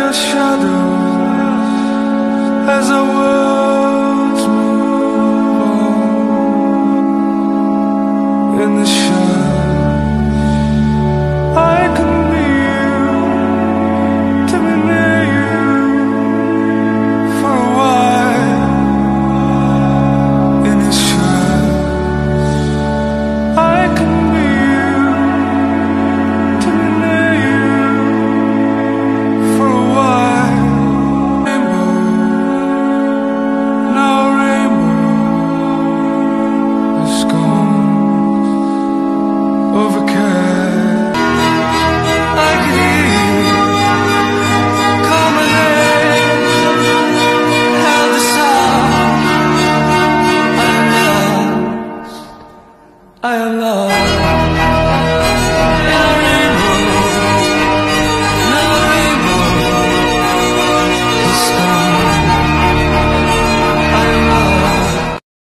the shadows as our worlds move on. In the shadows, I can be you, to be near you for a while. In the shadows, I can be you, to be near you for a while. Rainbow, now rainbow is gone. Overcast, I can hear you call my name. Held the sound, I am lost, I am lost.